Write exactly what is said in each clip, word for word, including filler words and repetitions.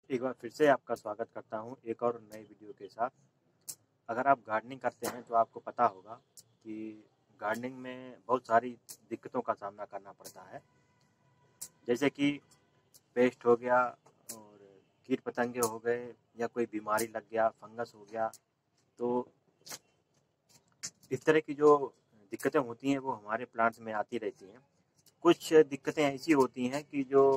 एक बार फिर से आपका स्वागत करता हूं एक और नई वीडियो के साथ। अगर आप गार्डनिंग करते हैं तो आपको पता होगा कि गार्डनिंग में बहुत सारी दिक्कतों का सामना करना पड़ता है, जैसे कि पेस्ट हो गया और कीट पतंगे हो गए या कोई बीमारी लग गया, फंगस हो गया। तो इस तरह की जो दिक्कतें होती हैं वो हमारे प्लांट्स में आती रहती हैं। कुछ दिक्कतें ऐसी होती हैं कि जो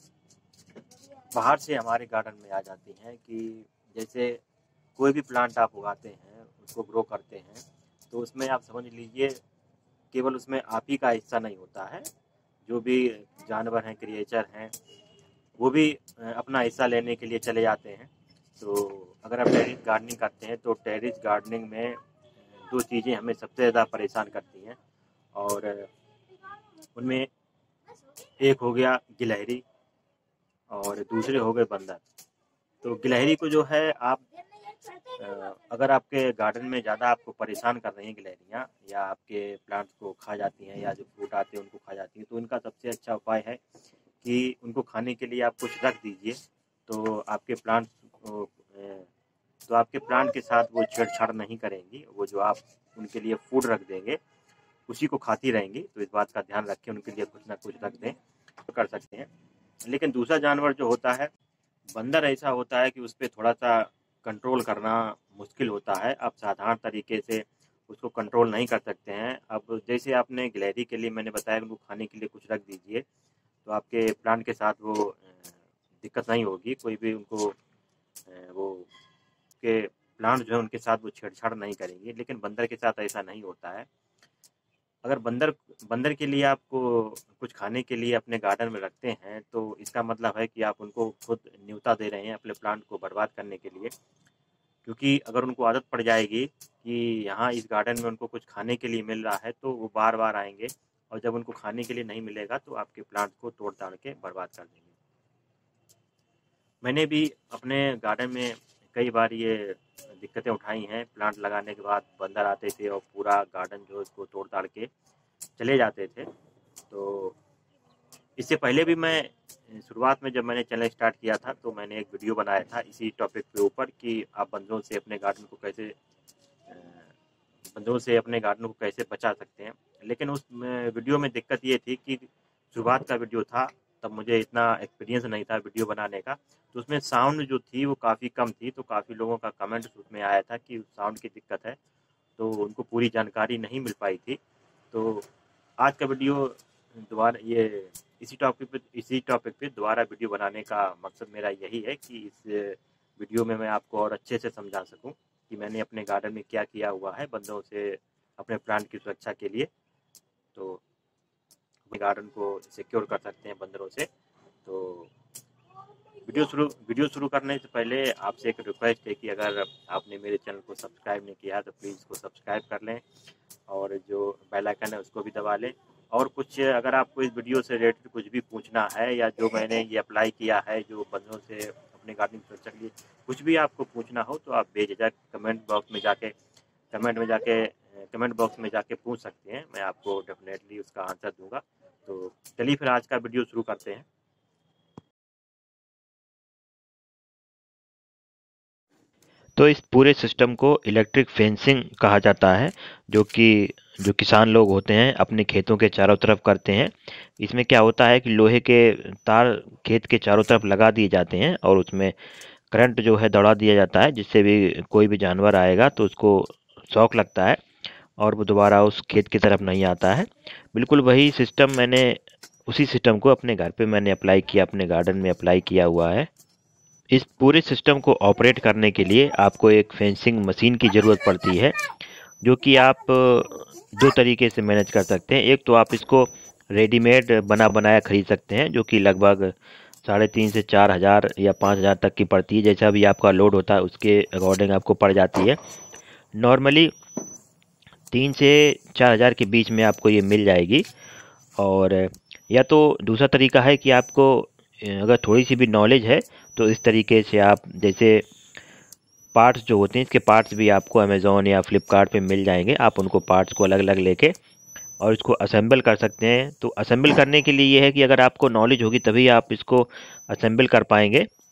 बाहर से हमारे गार्डन में आ जाती हैं, कि जैसे कोई भी प्लांट आप उगाते हैं, उसको ग्रो करते हैं, तो उसमें आप समझ लीजिए केवल उसमें आप ही का हिस्सा नहीं होता है। जो भी जानवर हैं, क्रिएचर हैं, वो भी अपना हिस्सा लेने के लिए चले जाते हैं। तो अगर आप टेरेस गार्डनिंग करते हैं तो टेरेस गार्डनिंग में दो चीज़ें हमें सबसे ज़्यादा परेशान करती हैं, और उनमें एक हो गया गिलहरी और दूसरे हो गए बंदर। तो गिलहरी को जो है आप अगर आपके गार्डन में ज़्यादा आपको परेशान कर रही हैं गिलहरियाँ, या आपके प्लांट्स को खा जाती हैं, या जो फ्रूट आते हैं उनको खा जाती हैं, तो इनका सबसे अच्छा उपाय है कि उनको खाने के लिए आप कुछ रख दीजिए। तो आपके प्लांट्स तो आपके प्लांट के साथ वो छेड़छाड़ नहीं करेंगी। वो जो आप उनके लिए फूड रख देंगे उसी को खाती रहेंगी। तो इस बात का ध्यान रखें, उनके लिए कुछ ना कुछ रख दें तो कर सकते हैं। लेकिन दूसरा जानवर जो होता है बंदर, ऐसा होता है कि उस पर थोड़ा सा कंट्रोल करना मुश्किल होता है। आप साधारण तरीके से उसको कंट्रोल नहीं कर सकते हैं। अब जैसे आपने गिलहरी के लिए मैंने बताया उनको खाने के लिए कुछ रख दीजिए, तो आपके प्लांट के साथ वो दिक्कत नहीं होगी। कोई भी उनको वो के प्लांट जो है उनके साथ वो छेड़छाड़ नहीं करेंगे। लेकिन बंदर के साथ ऐसा नहीं होता है। अगर बंदर बंदर के लिए आपको कुछ खाने के लिए अपने गार्डन में रखते हैं तो इसका मतलब है कि आप उनको खुद न्योता दे रहे हैं अपने प्लांट को बर्बाद करने के लिए। क्योंकि अगर उनको आदत पड़ जाएगी कि यहाँ इस गार्डन में उनको कुछ खाने के लिए मिल रहा है तो वो बार बार आएंगे, और जब उनको खाने के लिए नहीं मिलेगा तो आपके प्लांट को तोड़ ताड़ के बर्बाद कर देंगे। मैंने भी अपने गार्डन में कई बार ये दिक्कतें उठाई हैं। प्लांट लगाने के बाद बंदर आते थे और पूरा गार्डन जो है उसको तोड़ ताड़ के चले जाते थे। तो इससे पहले भी मैं शुरुआत में जब मैंने चैनल स्टार्ट किया था तो मैंने एक वीडियो बनाया था इसी टॉपिक के ऊपर कि आप बंदरों से अपने गार्डन को कैसे बंदरों से अपने गार्डन को कैसे बचा सकते हैं। लेकिन उस वीडियो में दिक्कत ये थी कि शुरुआत का वीडियो था, तब मुझे इतना एक्सपीरियंस नहीं था वीडियो बनाने का। तो उसमें साउंड जो थी वो काफ़ी कम थी, तो काफ़ी लोगों का कमेंट उसमें आया था कि साउंड की दिक्कत है, तो उनको पूरी जानकारी नहीं मिल पाई थी। तो आज का वीडियो दोबारा ये इसी टॉपिक पे इसी टॉपिक पे दोबारा वीडियो बनाने का मकसद मेरा यही है कि इस वीडियो में मैं आपको और अच्छे से समझा सकूं कि मैंने अपने गार्डन में क्या किया हुआ है बंदरों से अपने प्लांट की सुरक्षा के लिए। तो अपने गार्डन को सिक्योर कर सकते हैं बंदरों से। तो वीडियो शुरू वीडियो शुरू करने से पहले आपसे एक रिक्वेस्ट है कि अगर आपने मेरे चैनल को सब्सक्राइब नहीं किया तो प्लीज़ इसको सब्सक्राइब कर लें, और जो बेल आइकन है उसको भी दबा लें। और कुछ अगर आपको इस वीडियो से रिलेटेड कुछ भी पूछना है, या जो मैंने ये अप्लाई किया है जो बंदरों से अपने गार्डनिंग सुरक्षा के लिए कुछ भी आपको पूछना हो तो आप बेझिझक कमेंट बॉक्स में जाके कमेंट में जाके कमेंट बॉक्स में जाके पूछ सकते हैं। मैं आपको डेफिनेटली उसका आंसर दूंगा। तो चलिए फिर आज का वीडियो शुरू करते हैं। तो इस पूरे सिस्टम को इलेक्ट्रिक फेंसिंग कहा जाता है, जो कि जो किसान लोग होते हैं अपने खेतों के चारों तरफ करते हैं। इसमें क्या होता है कि लोहे के तार खेत के चारों तरफ लगा दिए जाते हैं और उसमें करंट जो है दौड़ा दिया जाता है, जिससे भी कोई भी जानवर आएगा तो उसको शॉक लगता है और वो दोबारा उस खेत की तरफ नहीं आता है। बिल्कुल वही सिस्टम मैंने उसी सिस्टम को अपने घर पे मैंने अप्लाई किया, अपने गार्डन में अप्लाई किया हुआ है। इस पूरे सिस्टम को ऑपरेट करने के लिए आपको एक फेंसिंग मशीन की ज़रूरत पड़ती है, जो कि आप दो तरीके से मैनेज कर सकते हैं। एक तो आप इसको रेडीमेड बना बनाया खरीद सकते हैं, जो कि लगभग साढ़े तीन से चार हज़ार या पाँच हज़ार तक की पड़ती है। जैसा भी आपका लोड होता है उसके अकॉर्डिंग आपको पड़ जाती है। नॉर्मली तीन से चार हज़ार के बीच में आपको ये मिल जाएगी। और या तो दूसरा तरीका है कि आपको अगर थोड़ी सी भी नॉलेज है तो इस तरीके से आप जैसे पार्ट्स जो होते हैं, इसके पार्ट्स भी आपको अमेज़ॉन या फ्लिपकार्ट पे मिल जाएंगे। आप उनको पार्ट्स को अलग अलग लेके और इसको असेंबल कर सकते हैं। तो असेंबल करने के लिए ये है कि अगर आपको नॉलेज होगी तभी आप इसको असेंबल कर पाएंगे।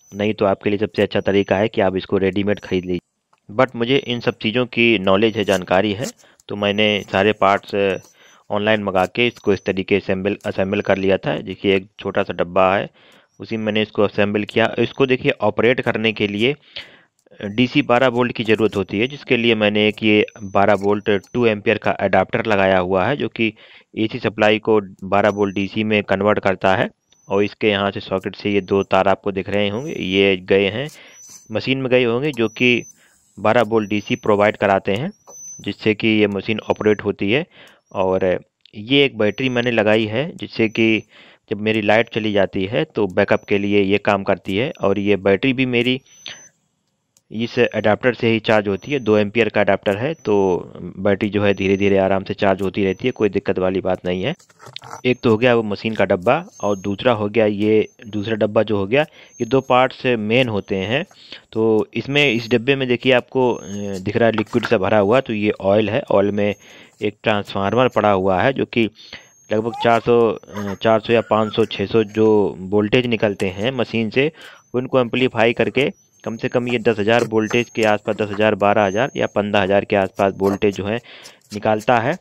नहीं तो आपके लिए सबसे अच्छा तरीका है कि आप इसको रेडीमेड खरीद लीजिए। बट मुझे इन सब चीज़ों की नॉलेज है, जानकारी है, तो मैंने सारे पार्ट्स ऑनलाइन मंगा के इसको इस तरीके से असेंबल असेंबल कर लिया था। देखिए एक छोटा सा डब्बा है, उसी में मैंने इसको असेंबल किया। इसको देखिए ऑपरेट करने के लिए डीसी बारह वोल्ट की ज़रूरत होती है, जिसके लिए मैंने एक ये बारह वोल्ट टू एम्पियर का अडाप्टर लगाया हुआ है, जो कि एसी सप्लाई को बारह वोल्ट डीसी में कन्वर्ट करता है। और इसके यहाँ से सॉकेट से ये दो तार आपको दिख रहे होंगे, ये गए हैं मशीन में गए होंगे, जो कि बारह वोल्ट डीसी प्रोवाइड कराते हैं, जिससे कि ये मशीन ऑपरेट होती है। और ये एक बैटरी मैंने लगाई है, जिससे कि जब मेरी लाइट चली जाती है तो बैकअप के लिए ये काम करती है। और ये बैटरी भी मेरी इस अडाप्टर से ही चार्ज होती है, दो एम्पियर का अडाप्टर है, तो बैटरी जो है धीरे धीरे आराम से चार्ज होती रहती है, कोई दिक्कत वाली बात नहीं है। एक तो हो गया वो मशीन का डब्बा, और दूसरा हो गया ये दूसरा डब्बा जो हो गया, ये दो पार्ट्स मेन होते हैं। तो इसमें इस डब्बे में देखिए आपको अ, दिख रहा है लिक्विड सा भरा हुआ, तो ये ऑयल है। ऑयल में एक ट्रांसफार्मर पड़ा हुआ है, जो कि लगभग चार सौ चार सौ या पाँच सौ छः सौ जो वोल्टेज निकलते हैं मशीन से, उनको एम्पलीफाई करके कम से कम ये दस हज़ार वोल्टेज के आसपास, दस हज़ार बारह हज़ार या पंद्रह हज़ार के आसपास वोल्टेज जो है निकालता है।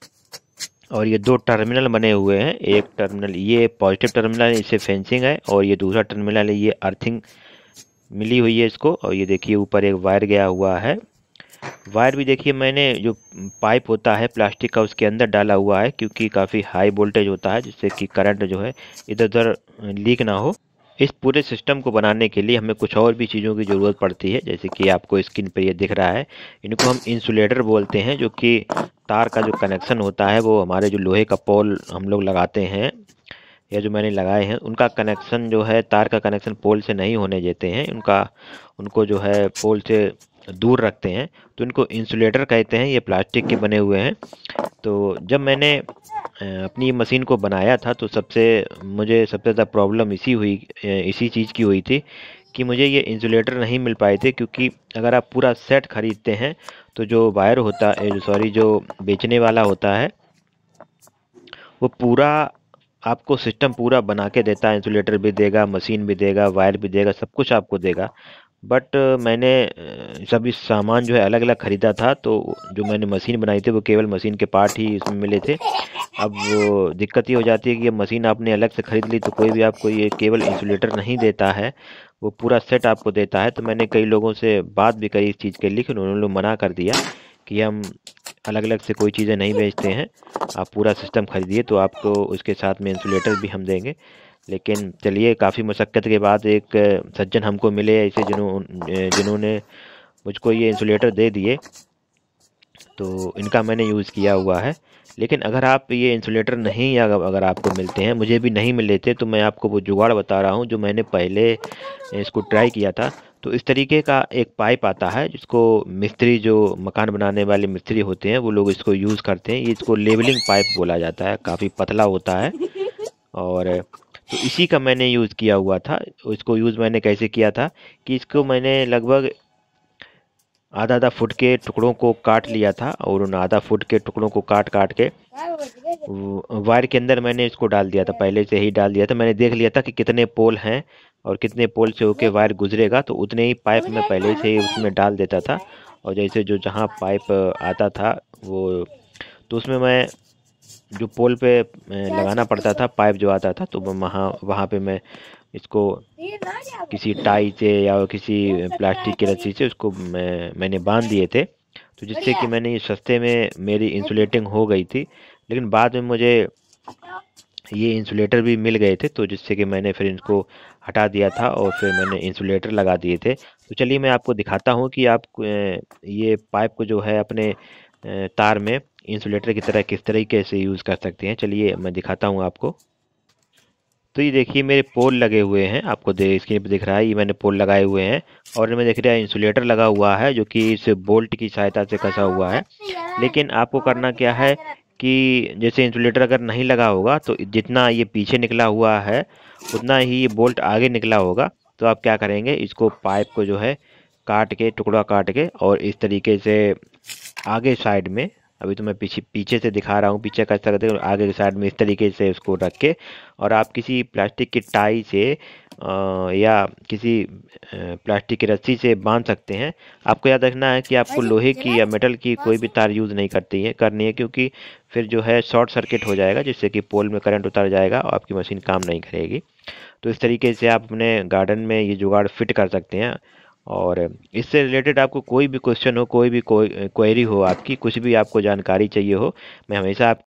और ये दो टर्मिनल बने हुए हैं, एक टर्मिनल ये पॉजिटिव टर्मिनल है, इसे फेंसिंग है, और ये दूसरा टर्मिनल है, ये अर्थिंग मिली हुई है इसको। और ये देखिए ऊपर एक वायर गया हुआ है। वायर भी देखिए मैंने जो पाइप होता है प्लास्टिक का उसके अंदर डाला हुआ है, क्योंकि काफ़ी हाई वोल्टेज होता है, जिससे कि करंट जो है इधर उधर लीक ना हो। इस पूरे सिस्टम को बनाने के लिए हमें कुछ और भी चीज़ों की ज़रूरत पड़ती है, जैसे कि आपको स्क्रीन पर ये दिख रहा है, इनको हम इंसुलेटर बोलते हैं, जो कि तार का जो कनेक्शन होता है वो हमारे जो लोहे का पोल हम लोग लगाते हैं, या जो मैंने लगाए हैं, उनका कनेक्शन जो है तार का कनेक्शन पोल से नहीं होने देते हैं, उनका उनको जो है पोल से दूर रखते हैं, तो इनको इंसुलेटर कहते हैं। ये प्लास्टिक के बने हुए हैं। तो जब मैंने अ, अपनी मशीन को बनाया था, तो सबसे मुझे सबसे ज़्यादा प्रॉब्लम इसी हुई अ, इसी चीज़ की हुई थी कि मुझे ये इंसुलेटर नहीं मिल पाए थे, क्योंकि अगर आप पूरा सेट खरीदते हैं तो जो बायर होता है, सॉरी जो बेचने वाला होता है, वो पूरा आपको सिस्टम पूरा बना के देता है, इंसुलेटर भी देगा, मशीन भी देगा, वायर भी देगा, सब कुछ आपको देगा। बट मैंने अ, सभी सामान जो है अलग अलग ख़रीदा था, तो जो मैंने मशीन बनाई थी वो केवल मशीन के पार्ट ही इसमें मिले थे। अब वो दिक्कत ये हो जाती है कि ये मशीन आपने अलग से ख़रीद ली तो कोई भी आपको ये केवल इंसुलेटर नहीं देता है, वो पूरा सेट आपको देता है। तो मैंने कई लोगों से बात भी करी इस चीज़ के लिए, लेकिन उन्होंने लोग मना कर दिया कि हम अलग अलग से कोई चीज़ें नहीं बेचते हैं, आप पूरा सिस्टम खरीदिए तो आपको उसके साथ में इंसुलेटर भी हम देंगे। लेकिन चलिए, काफ़ी मशक्क़त के बाद एक अ, सज्जन हमको मिले ऐसे, जिन्हों अ, जिन्होंने मुझको ये इंसुलेटर दे दिए, तो इनका मैंने यूज़ किया हुआ है। लेकिन अगर आप ये इंसुलेटर नहीं अगर अगर आपको मिलते हैं, मुझे भी नहीं मिले थे, तो मैं आपको वो जुगाड़ बता रहा हूँ जो मैंने पहले इसको ट्राई किया था। तो इस तरीके का एक पाइप आता है, जिसको मिस्त्री जो मकान बनाने वाले मिस्त्री होते हैं वो लोग इसको यूज़ करते हैं। ये इसको लेवलिंग पाइप बोला जाता है, काफ़ी पतला होता है। और तो इसी का मैंने यूज़ किया हुआ था। इसको यूज़ मैंने कैसे किया था कि इसको मैंने लगभग आधा आधा फुट के टुकड़ों को काट लिया था, और उन आधा फुट के टुकड़ों को काट काट के वो वायर के अंदर मैंने इसको डाल दिया था, पहले से ही डाल दिया था। मैंने देख लिया था कि कितने पोल हैं और कितने पोल से होके वायर गुजरेगा, तो उतने ही पाइप मैं पहले से ही उसमें डाल देता था। और जैसे जो जहाँ पाइप आता था वो, तो उसमें मैं जो पोल पे अ, लगाना पड़ता था, पाइप जो आता था, तो मैं वहाँ वहाँ पे मैं इसको किसी टाई से या किसी प्लास्टिक की रस्सी से उसको मैं मैंने बांध दिए थे, तो जिससे कि मैंने ये सस्ते में मेरी इंसुलेटिंग हो गई थी। लेकिन बाद में मुझे ये इंसुलेटर भी मिल गए थे, तो जिससे कि मैंने फिर इनको हटा दिया था और फिर मैंने इंसुलेटर लगा दिए थे। तो चलिए मैं आपको दिखाता हूँ कि आप अ, ये पाइप को जो है अपने अ, तार में इंसुलेटर की तरह किस तरीके से यूज़ कर सकते हैं। चलिए मैं दिखाता हूँ आपको। तो ये देखिए मेरे पोल लगे हुए हैं, आपको दे स्क्रीन पे दिख रहा है, ये मैंने पोल लगाए हुए हैं। और इनमें देख रहा है इंसुलेटर लगा हुआ है, जो कि इस बोल्ट की सहायता से कसा हुआ है। लेकिन आपको करना क्या है कि जैसे इंसुलेटर अगर नहीं लगा होगा, तो जितना ये पीछे निकला हुआ है उतना ही ये बोल्ट आगे निकला होगा। तो आप क्या करेंगे, इसको पाइप को जो है काट के, टुकड़ा काट के, और इस तरीके से आगे साइड में अभी तो मैं पीछे पीछे से दिखा रहा हूँ, पीछे का करते हैं आगे के साइड में इस तरीके से उसको रख के, और आप किसी प्लास्टिक की टाई से अ, या किसी अ, प्लास्टिक की रस्सी से बांध सकते हैं। आपको याद रखना है कि आपको लोहे की या मेटल की कोई भी तार यूज़ नहीं करती है करनी है, क्योंकि फिर जो है शॉर्ट सर्किट हो जाएगा, जिससे कि पोल में करंट उतर जाएगा और आपकी मशीन काम नहीं करेगी। तो इस तरीके से आप अपने गार्डन में ये जुगाड़ फिट कर सकते हैं। और इससे रिलेटेड आपको कोई भी क्वेश्चन हो, कोई भी कोई क्वेरी हो, आपकी कुछ भी आपको जानकारी चाहिए हो, मैं हमेशा आप